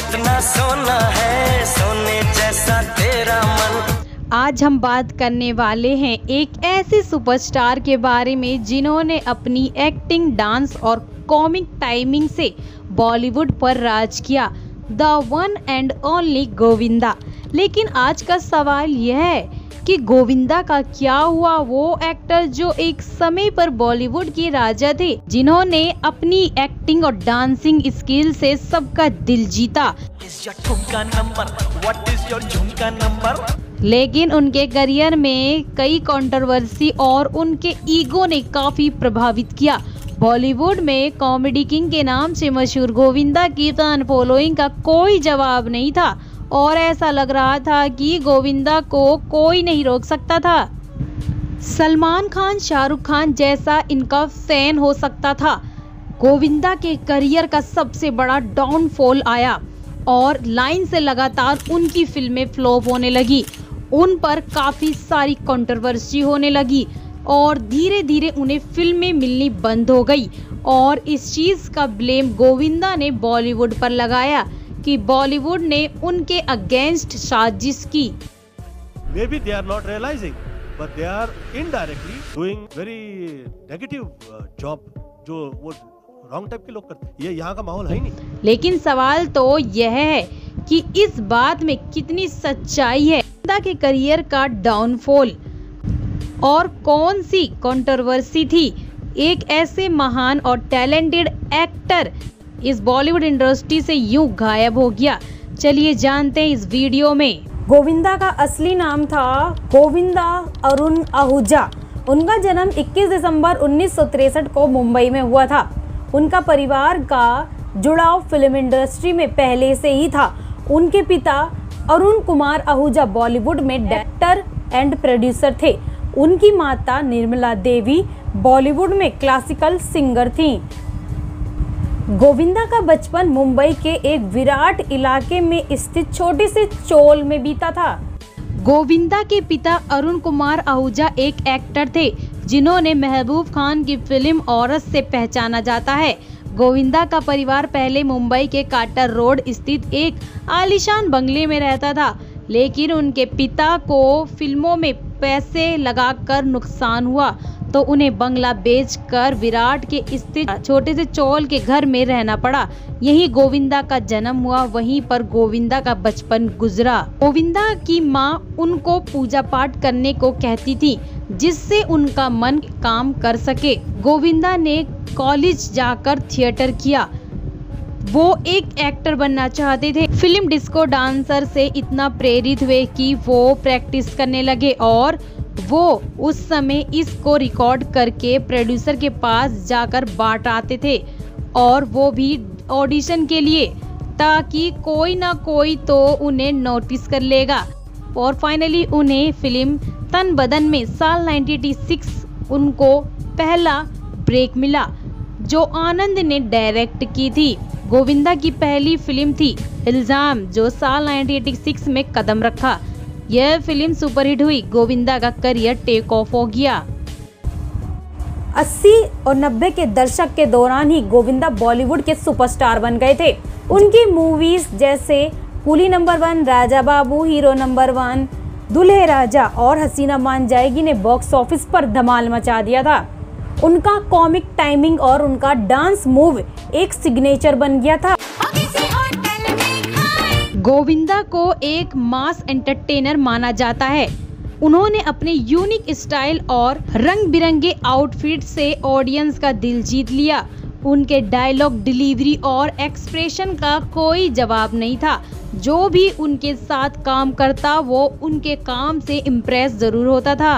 जितना सोना है सोने जैसा तेरा मन। आज हम बात करने वाले हैं एक ऐसे सुपरस्टार के बारे में जिन्होंने अपनी एक्टिंग, डांस और कॉमिक टाइमिंग से बॉलीवुड पर राज किया, the one and only Govinda. लेकिन आज का सवाल यह है कि गोविंदा का क्या हुआ, वो एक्टर जो एक समय पर बॉलीवुड के राजा थे, जिन्होंने अपनी एक्टिंग और डांसिंग स्किल से सबका दिल जीता। लेकिन उनके करियर में कई कंट्रोवर्सी और उनके ईगो ने काफी प्रभावित किया। बॉलीवुड में कॉमेडी किंग के नाम से मशहूर गोविंदा की फैन फॉलोइंग का कोई जवाब नहीं था और ऐसा लग रहा था कि गोविंदा को कोई नहीं रोक सकता था। सलमान खान, शाहरुख खान जैसा इनका फैन हो सकता था। गोविंदा के करियर का सबसे बड़ा डाउनफॉल आया और लाइन से लगातार उनकी फिल्में फ्लॉप होने लगी। उन पर काफ़ी सारी कंट्रोवर्सी होने लगी और धीरे धीरे उन्हें फिल्में मिलनी बंद हो गई और इस चीज़ का ब्लेम गोविंदा ने बॉलीवुड पर लगाया कि बॉलीवुड ने उनके अगेंस्ट साजिश की। Maybe they are not realizing, but they are indirectly doing very negative job जो वो रॉन्ग टाइप के लोग करते हैं। ये यहाँ का माहौल है ही नहीं। लेकिन सवाल तो यह है कि इस बात में कितनी सच्चाई है। गोविंदा के करियर का डाउनफॉल और कौन सी कंट्रोवर्सी थी। एक ऐसे महान और टैलेंटेड एक्टर इस बॉलीवुड इंडस्ट्री से यूं गायब हो गया। चलिए जानते हैं इस वीडियो में। गोविंदा का असली नाम था गोविंदा अरुण आहूजा। उनका जन्म 21 दिसंबर 1963 को मुंबई में हुआ था। उनका परिवार का जुड़ाव फिल्म इंडस्ट्री में पहले से ही था। उनके पिता अरुण कुमार आहूजा बॉलीवुड में डायरेक्टर एंड प्रोड्यूसर थे। उनकी माता निर्मला देवी बॉलीवुड में क्लासिकल सिंगर थीं। गोविंदा का बचपन मुंबई के एक विराट इलाके में स्थित छोटे से चोल में बीता था। गोविंदा के पिता अरुण कुमार आहूजा एक एक्टर थे जिन्होंने महबूब खान की फिल्म औरत से पहचाना जाता है। गोविंदा का परिवार पहले मुंबई के काटर रोड स्थित एक आलीशान बंगले में रहता था, लेकिन उनके पिता को फिल्मों में पैसे लगाकर नुकसान हुआ तो उन्हें बंगला बेचकर विराट के स्थित छोटे से चौल के घर में रहना पड़ा। यहीं गोविंदा का जन्म हुआ, वहीं पर गोविंदा का बचपन गुजरा। गोविंदा की मां उनको पूजा पाठ करने को कहती थी जिससे उनका मन काम कर सके। गोविंदा ने कॉलेज जाकर थिएटर किया। वो एक एक्टर बनना चाहते थे। फिल्म डिस्को डांसर से इतना प्रेरित हुए कि वो प्रैक्टिस करने लगे और वो उस समय इसको रिकॉर्ड करके प्रोड्यूसर के पास जाकर बांट आते थे और वो भी ऑडिशन के लिए, ताकि कोई ना कोई तो उन्हें नोटिस कर लेगा। और फाइनली उन्हें फिल्म तन बदन में साल 1986 उनको पहला ब्रेक मिला जो आनंद ने डायरेक्ट की थी। गोविंदा की पहली फिल्म थी इल्जाम जो साल 1986 में कदम रखा। यह फिल्म सुपरहिट हुई। गोविंदा का करियर टेक ऑफ हो गया। 80 और 90 के दशक के दौरान ही गोविंदा बॉलीवुड के सुपरस्टार बन गए थे। उनकी मूवीज जैसे Coolie number 1, Raja Babu, hero number 1, Dulhe राजा और हसीना मान जाएगी ने बॉक्स ऑफिस पर धमाल मचा दिया था। उनका कॉमिक टाइमिंग और उनका डांस मूव एक सिग्नेचर बन गया था। गोविंदा को एक मास एंटरटेनर माना जाता है। उन्होंने अपने यूनिक स्टाइल और रंग बिरंगे आउटफिट से ऑडियंस का दिल जीत लिया। उनके डायलॉग डिलीवरी और एक्सप्रेशन का कोई जवाब नहीं था। जो भी उनके साथ काम करता वो उनके काम से इम्प्रेस जरूर होता था।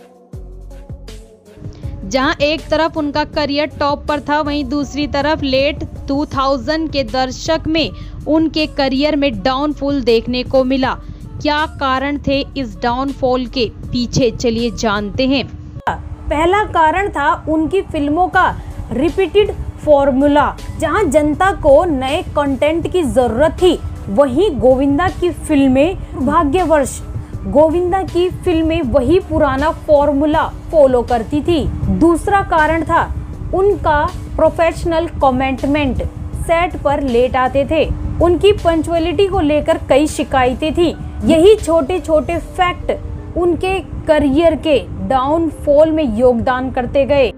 जहां एक तरफ उनका करियर टॉप पर था, वहीं दूसरी तरफ लेट 2000 के दशक में उनके करियर में डाउनफॉल देखने को मिला। क्या कारण थे इस डाउनफॉल के पीछे, चलिए जानते हैं। पहला कारण था उनकी फिल्मों का रिपीटेड फॉर्मूला। जहां जनता को नए कंटेंट की जरूरत थी, वहीं गोविंदा की फिल्में भाग्यवश गोविंदा की फिल्में वही पुराना फॉर्मूला फॉलो करती थी। दूसरा कारण था उनका प्रोफेशनल कमिटमेंट। सेट पर लेट आते थे, उनकी पंचुअलिटी को लेकर कई शिकायतें थी। यही छोटे छोटे फैक्ट उनके करियर के डाउनफॉल में योगदान करते गए।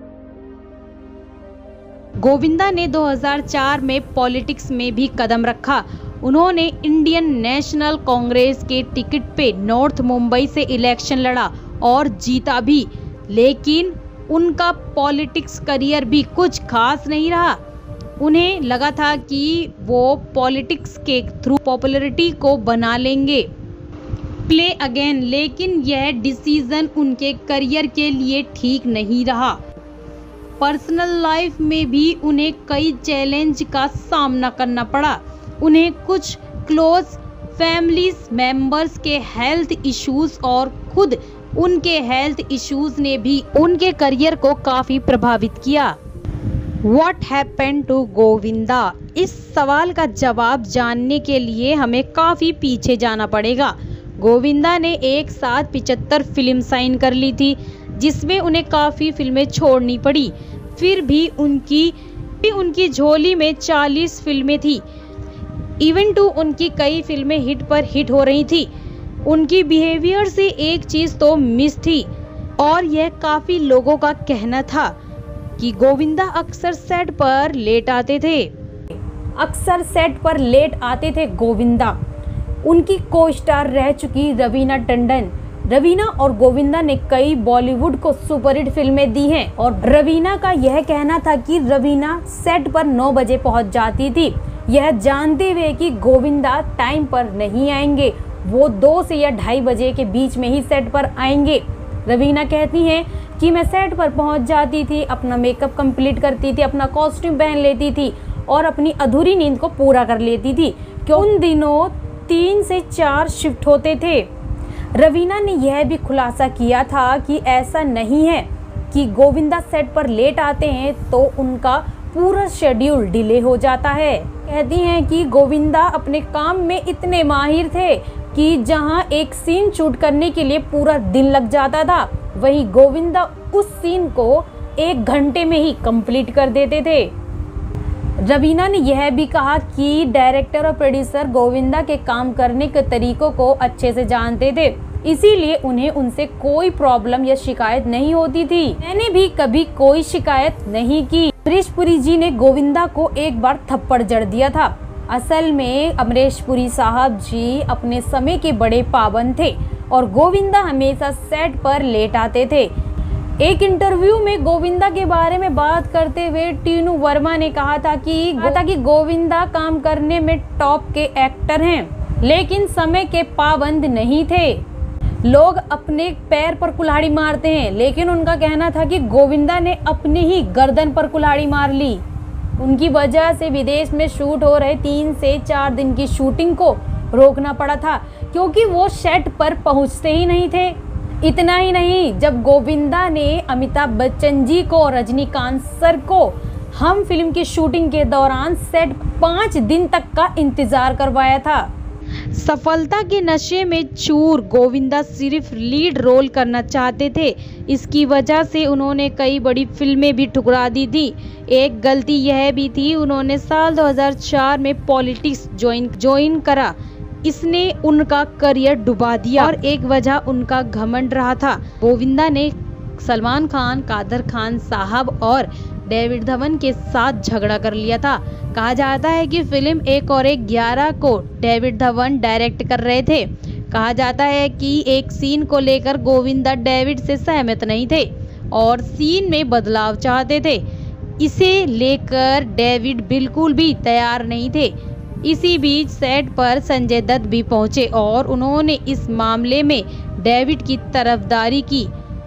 गोविंदा ने 2004 में पॉलिटिक्स में भी कदम रखा। उन्होंने इंडियन नेशनल कांग्रेस के टिकट पे नॉर्थ मुंबई से इलेक्शन लड़ा और जीता भी, लेकिन उनका पॉलिटिक्स करियर भी कुछ खास नहीं रहा। उन्हें लगा था कि वो पॉलिटिक्स के थ्रू पॉपुलैरिटी को बना लेंगे, प्ले अगेन, लेकिन यह डिसीजन उनके करियर के लिए ठीक नहीं रहा। पर्सनल लाइफ में भी उन्हें कई चैलेंज का सामना करना पड़ा। उन्हें कुछ क्लोज फैमिली मेंबर्स के हेल्थ इश्यूज और खुद उनके हेल्थ इश्यूज ने भी उनके करियर को काफी प्रभावित किया। What happened to Govinda? इस सवाल का जवाब जानने के लिए हमें काफी पीछे जाना पड़ेगा। गोविंदा ने एक साथ 75 फिल्म साइन कर ली थी, जिसमें उन्हें काफी फिल्में छोड़नी पड़ी। फिर भी उनकी झोली में 40 फिल्में थी। इवन टू उनकी कई फिल्में हिट पर हिट हो रही थी। उनकी बिहेवियर से एक चीज तो मिस थी, और यह काफी लोगों का कहना था कि गोविंदा अक्सर सेट पर लेट आते थे। गोविंदा उनकी को स्टार रह चुकी रवीना टंडन। रवीना और गोविंदा ने कई बॉलीवुड को सुपरहिट फिल्में दी हैं, और रवीना का यह कहना था कि रवीना सेट पर 9 बजे पहुंच जाती थी, यह जानते हुए कि गोविंदा टाइम पर नहीं आएंगे। वो 2 से या 2:30 बजे के बीच में ही सेट पर आएंगे। रवीना कहती हैं कि मैं सेट पर पहुंच जाती थी, अपना मेकअप कंप्लीट करती थी, अपना कॉस्ट्यूम पहन लेती थी और अपनी अधूरी नींद को पूरा कर लेती थी, क्योंकि उन दिनों 3 से 4 शिफ्ट होते थे। रवीना ने यह भी खुलासा किया था कि ऐसा नहीं है कि गोविंदा सेट पर लेट आते हैं तो उनका पूरा शेड्यूल डिले हो जाता है। कहती हैं कि गोविंदा अपने काम में इतने माहिर थे कि जहां एक सीन शूट करने के लिए पूरा दिन लग जाता था, वहीं गोविंदा उस सीन को 1 घंटे में ही कंप्लीट कर देते थे। रवीना ने यह भी कहा कि डायरेक्टर और प्रोड्यूसर गोविंदा के काम करने के तरीकों को अच्छे से जानते थे, इसीलिए उन्हें उनसे कोई प्रॉब्लम या शिकायत नहीं होती थी। मैंने भी कभी कोई शिकायत नहीं की। अमरीश पुरी जी ने गोविंदा को एक बार थप्पड़ जड़ दिया था। असल में अमरीश पुरी साहब जी अपने समय के बड़े पाबंद थे और गोविंदा हमेशा सेट पर लेट आते थे। एक इंटरव्यू में गोविंदा के बारे में बात करते हुए टीनू वर्मा ने कहा था कि गोविंदा काम करने में टॉप के एक्टर हैं, लेकिन समय के पाबंद नहीं थे। लोग अपने पैर पर कुल्हाड़ी मारते हैं, लेकिन उनका कहना था कि गोविंदा ने अपनी ही गर्दन पर कुल्हाड़ी मार ली। उनकी वजह से विदेश में शूट हो रहे 3 से 4 दिन की शूटिंग को रोकना पड़ा था, क्योंकि वो सेट पर पहुंचते ही नहीं थे। इतना ही नहीं, जब गोविंदा ने अमिताभ बच्चन जी को और रजनीकांत सर को हम फिल्म की शूटिंग के दौरान सेट 5 दिन तक का इंतजार करवाया था। सफलता के नशे में चूर गोविंदा सिर्फ लीड रोल करना चाहते थे। इसकी वजह से उन्होंने कई बड़ी फिल्में भी ठुकरा दी थी। एक गलती यह भी थी, उन्होंने साल 2004 में पॉलिटिक्स ज्वाइन करा। इसने उनका करियर डुबा दिया, और एक वजह उनका घमंड रहा था। गोविंदा ने सलमान खान, कादर खान साहब और डेविड धवन के साथ झगड़ा कर लिया था। कहा जाता है कि फिल्म 1 और 11 को डेविड धवन डायरेक्ट कर रहे थे। कहा जाता है कि एक सीन को लेकर गोविंदा डेविड से सहमत नहीं थे और सीन में बदलाव चाहते थे। इसे लेकर डेविड बिल्कुल भी तैयार नहीं थे। इसी बीच सेट पर संजय दत्त भी पहुंचे और उन्होंने इस मामले में डेविड की तरफदारी की,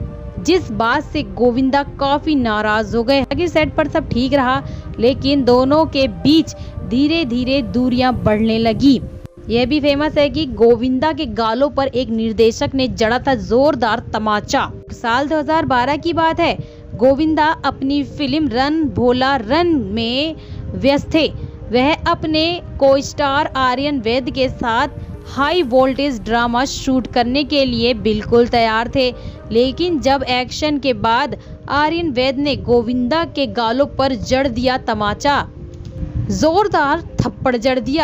जिस बात से गोविंदा काफी नाराज हो गए। आगे सेट पर सब ठीक रहा, लेकिन दोनों के बीच धीरे धीरे दूरियां बढ़ने लगी। यह भी फेमस है कि गोविंदा के गालों पर एक निर्देशक ने जड़ा था जोरदार तमाचा। साल 2012 की बात है। गोविंदा अपनी फिल्म रन भोला रन में व्यस्त थे। वह अपने को स्टार आर्यन वैद के साथ हाई वोल्टेज ड्रामा शूट करने के लिए बिल्कुल तैयार थे, लेकिन जब एक्शन के बाद आर्यन वैद ने गोविंदा के गालों पर जड़ दिया तमाचा, जोरदार थप्पड़ जड़ दिया,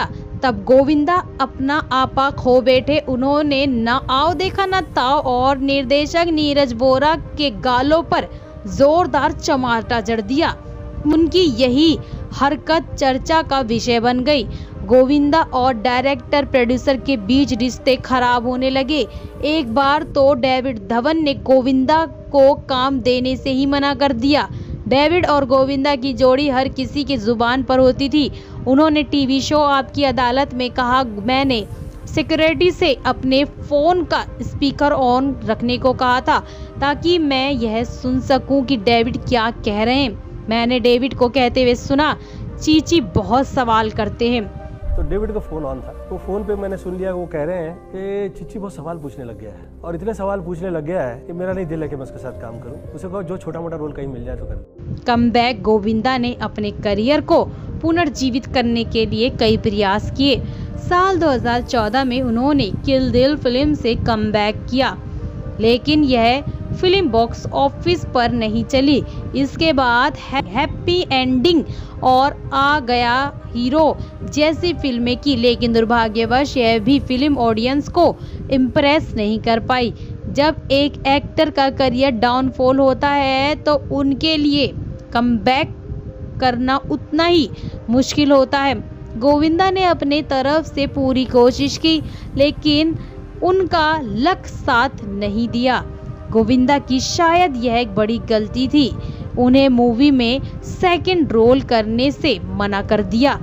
तब गोविंदा अपना आपा खो बैठे। उन्होंने न आओ देखा न ताओ और निर्देशक नीरज बोरा के गालों पर जोरदार चमाटा जड़ दिया। उनकी यही हरकत चर्चा का विषय बन गई। गोविंदा और डायरेक्टर प्रोड्यूसर के बीच रिश्ते खराब होने लगे। एक बार तो डेविड धवन ने गोविंदा को काम देने से ही मना कर दिया। डेविड और गोविंदा की जोड़ी हर किसी की जुबान पर होती थी। उन्होंने टीवी शो आपकी अदालत में कहा, मैंने सिक्योरिटी से अपने फोन का स्पीकर ऑन रखने को कहा था ताकि मैं यह सुन सकूं कि डेविड क्या कह रहे हैं। मैंने डेविड को कहते हुए सुना, चीची बहुत सवाल करते हैं। तो डेविड का फोन ऑन था, तो फोन पे मैंने सुन लिया, वो कह रहे हैं कि चिच्ची बहुत सवाल पूछने लग गया है और इतने सवाल पूछने लग गया है कि मेरा नहीं दिल है कि मैं उसके साथ काम करूं। उसे कहो जो छोटा मोटा रोल कहीं मिल जाए तो कर। कमबैक गोविंदा ने अपने करियर को पुनर्जीवित करने के लिए कई प्रयास किए। साल 2014 में उन्होंने किल दिल फिल्म से कमबैक किया, लेकिन यह फिल्म बॉक्स ऑफिस पर नहीं चली। इसके बाद हैप्पी एंडिंग और आ गया हीरो जैसी फिल्में की, लेकिन दुर्भाग्यवश यह भी फिल्म ऑडियंस को इम्प्रेस नहीं कर पाई। जब एक एक्टर का करियर डाउनफॉल होता है तो उनके लिए कमबैक करना उतना ही मुश्किल होता है। गोविंदा ने अपने तरफ से पूरी कोशिश की, लेकिन उनका लक साथ नहीं दिया। गोविंदा की शायद यह एक बड़ी गलती थी, उन्हें मूवी में सेकंड रोल करने से मना कर दिया।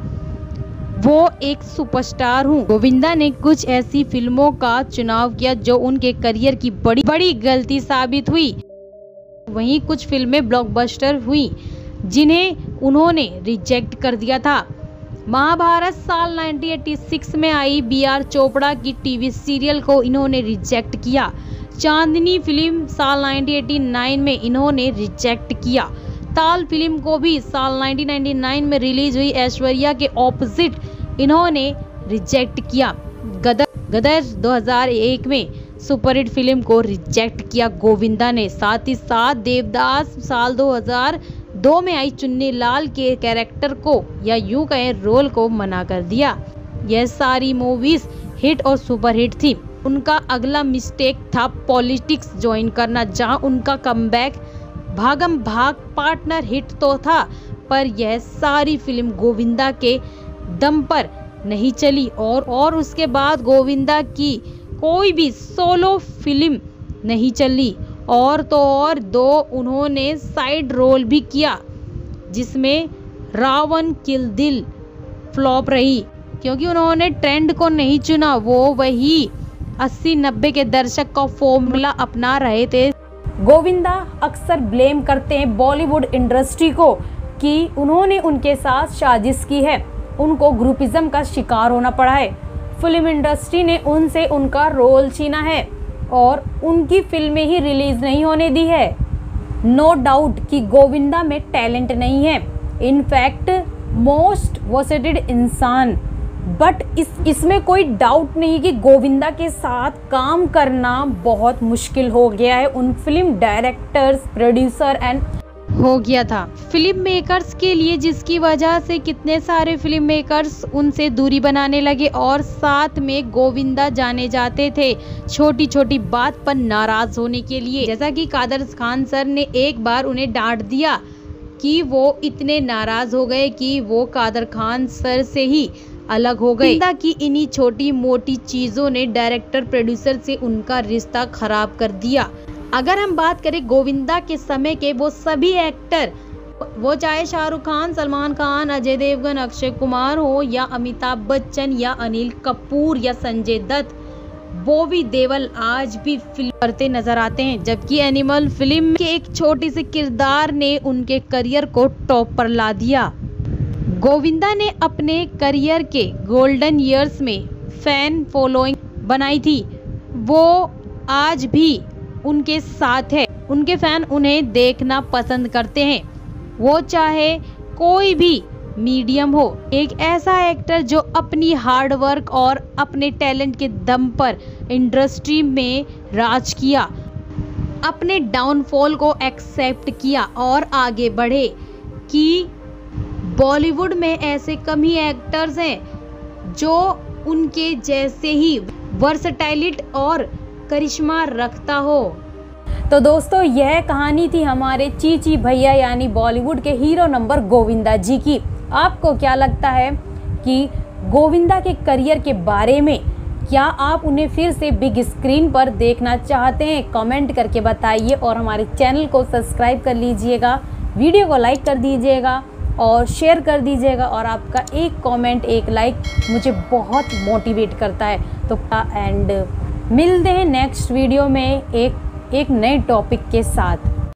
वो एक सुपरस्टार हूँ। गोविंदा ने कुछ ऐसी फिल्मों का चुनाव किया जो उनके करियर की बड़ी गलती साबित हुई। वहीं कुछ फिल्में ब्लॉकबस्टर हुई जिन्हें उन्होंने रिजेक्ट कर दिया था। महाभारत साल 1986 में आई बी.आर. चोपड़ा की टीवी सीरियल को इन्होंने रिजेक्ट किया। चांदनी फिल्म साल 1989 में इन्होंने रिजेक्ट किया। ताल फिल्म को भी साल 1999 में रिलीज हुई ऐश्वर्या के ऑपोजिट इन्होंने रिजेक्ट किया। गदर 2001 में सुपरहिट फिल्म को रिजेक्ट किया गोविंदा ने। साथ ही साथ देवदास साल 2002 में आई चुन्नी लाल के कैरेक्टर को या यूं कहें रोल को मना कर दिया। यह सारी मूवीज हिट और सुपरहिट थी। उनका अगला मिस्टेक था पॉलिटिक्स ज्वाइन करना, जहां उनका कमबैक भागम भाग पार्टनर हिट तो था, पर यह सारी फिल्म गोविंदा के दम पर नहीं चली और उसके बाद गोविंदा की कोई भी सोलो फिल्म नहीं चली। और तो और 2 उन्होंने साइड रोल भी किया, जिसमें रावण किल दिल फ्लॉप रही क्योंकि उन्होंने ट्रेंड को नहीं चुना। वो वही 80-90 के दशक का फॉर्मूला अपना रहे थे। गोविंदा अक्सर ब्लेम करते हैं बॉलीवुड इंडस्ट्री को कि उन्होंने उनके साथ साजिश की है, उनको ग्रुपिज्म का शिकार होना पड़ा है। फिल्म इंडस्ट्री ने उनसे उनका रोल छीना है और उनकी फिल्में ही रिलीज नहीं होने दी है। नो डाउट कि गोविंदा में टैलेंट नहीं है, इनफैक्ट मोस्ट वर्सेटेड इंसान, बट इसमें कोई डाउट नहीं कि गोविंदा के साथ काम करना बहुत मुश्किल हो गया है उन फिल्म डायरेक्टर्स, प्रोड्यूसर एंड हो गया था फिल्म मेकर्स के लिए, जिसकी वजह से कितने सारे फिल्म मेकर्स उनसे दूरी बनाने लगे और साथ में गोविंदा जाने जाते थे छोटी छोटी बात पर नाराज होने के लिए। जैसा कि कादर खान सर ने एक बार उन्हें डांट दिया कि वो इतने नाराज हो गए कि वो कादर खान सर से ही अलग हो गए। गोविंदा की इन्हीं छोटी मोटी चीजों ने डायरेक्टर प्रोड्यूसर से उनका रिश्ता खराब कर दिया। अगर हम बात करें गोविंदा के समय के वो सभी एक्टर, वो चाहे शाहरुख खान, सलमान खान, अजय देवगन, अक्षय कुमार हो या अमिताभ बच्चन या अनिल कपूर या संजय दत्त, बॉबी देओल आज भी फिल्म करते नजर आते हैं। जबकि एनिमल फिल्म के एक छोटे से किरदार ने उनके करियर को टॉप पर ला दिया। गोविंदा ने अपने करियर के गोल्डन ईयर्स में फैन फॉलोइंग बनाई थी, वो आज भी उनके साथ है। उनके फैन उन्हें देखना पसंद करते हैं, वो चाहे कोई भी मीडियम हो। एक ऐसा एक्टर जो अपनी हार्ड वर्क और अपने टैलेंट के दम पर इंडस्ट्री में राज किया, अपने डाउनफॉल को एक्सेप्ट किया और आगे बढ़े। कि बॉलीवुड में ऐसे कम ही एक्टर्स हैं जो उनके जैसे ही वर्सटैलिटी और करिश्मा रखता हो। तो दोस्तों यह कहानी थी हमारे चीची भैया यानी बॉलीवुड के हीरो नंबर गोविंदा जी की। आपको क्या लगता है कि गोविंदा के करियर के बारे में? क्या आप उन्हें फिर से बिग स्क्रीन पर देखना चाहते हैं? कमेंट करके बताइए और हमारे चैनल को सब्सक्राइब कर लीजिएगा, वीडियो को लाइक कर दीजिएगा और शेयर कर दीजिएगा। और आपका एक कमेंट, एक लाइक मुझे बहुत मोटिवेट करता है। तो एंड मिलते हैं नेक्स्ट वीडियो में एक नए टॉपिक के साथ।